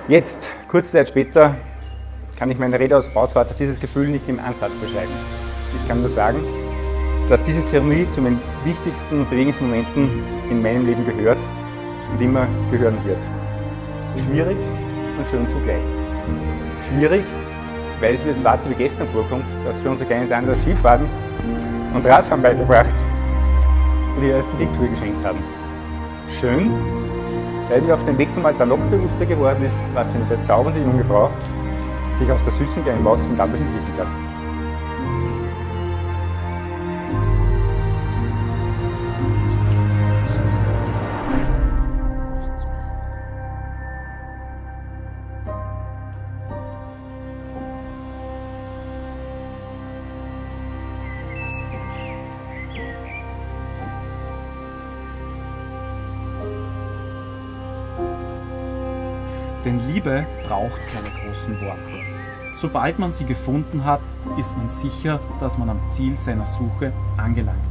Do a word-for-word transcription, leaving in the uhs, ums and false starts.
Jetzt, kurze Zeit später, kann ich meine Rede als Brautvater dieses Gefühl nicht im Ansatz beschreiben. Ich kann nur sagen, dass diese Zeremonie zu meinen wichtigsten und bewegendsten Momenten in meinem Leben gehört und immer gehören wird. Schwierig und schön zugleich. Schwierig, weil es mir das Warten wie gestern vorkommt, dass wir unser kleines anderes Skifahren und Radfahren beigebracht und ihr ersten Dickschuhe geschenkt haben. Schön, weil mir auf dem Weg zum Alter noch bewusster geworden ist, was für eine bezaubernde junge Frau sich aus der süßen kleinen Maus mit Dampes entwickelt hat. Denn Liebe braucht keine großen Worte. Sobald man sie gefunden hat, ist man sicher, dass man am Ziel seiner Suche angelangt